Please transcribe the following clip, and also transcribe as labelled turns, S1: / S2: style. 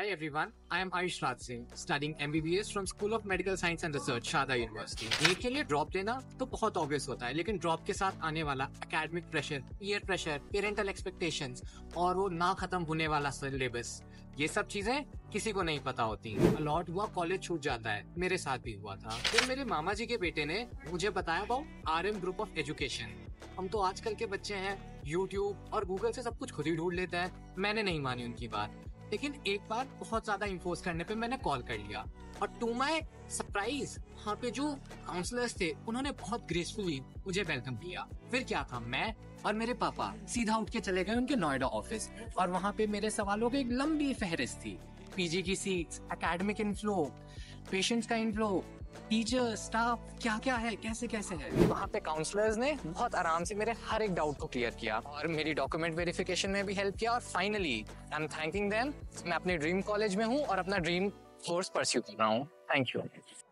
S1: Hi everyone, I am Ayush Raj Singh, studying MBBS from School of Medical Science and Research, Sharda university. NEET के लिए drop लेना तो बहुत obvious होता है, लेकिन ड्रॉप के साथ आने वाला academic pressure, peer pressure, parental expectations और वो ना खत्म होने वाला सिलेबस, ये सब चीजें किसी को नहीं पता होती। अलॉट हुआ, कॉलेज छूट जाता है, मेरे साथ भी हुआ था। फिर मेरे मामा जी के बेटे ने मुझे बताया about RM group of education. हम तो आजकल के बच्चे हैं, YouTube और गूगल से सब कुछ खुद ही ढूंढ लेते हैं। मैंने नहीं मानी उनकी बात, लेकिन एक बार बहुत ज्यादा इन्फोर्स करने पे मैंने कॉल कर लिया और टू माय सरप्राइज वहाँ पे जो काउंसलर्स थे उन्होंने बहुत ग्रेसफुली मुझे वेलकम किया। फिर क्या था, मैं और मेरे पापा सीधा उठ के चले गए उनके नोएडा ऑफिस और वहाँ पे मेरे सवालों की एक लंबी फहरिस्त थी। पीजी की सीट्स, एकेडमिक इनफ्लो, पेशेंट्स का इनफ्लो, टीचर, स्टाफ, क्या क्या है, कैसे कैसे है। वहाँ पे काउंसलर्स ने बहुत आराम से मेरे हर एक डाउट को क्लियर किया और मेरी डॉक्यूमेंट वेरिफिकेशन में भी हेल्प किया और finally I am thanking them. मैं अपने ड्रीम कॉलेज में हूँ और अपना ड्रीम कोर्स परस्यू कर रहा हूँ। Thank you.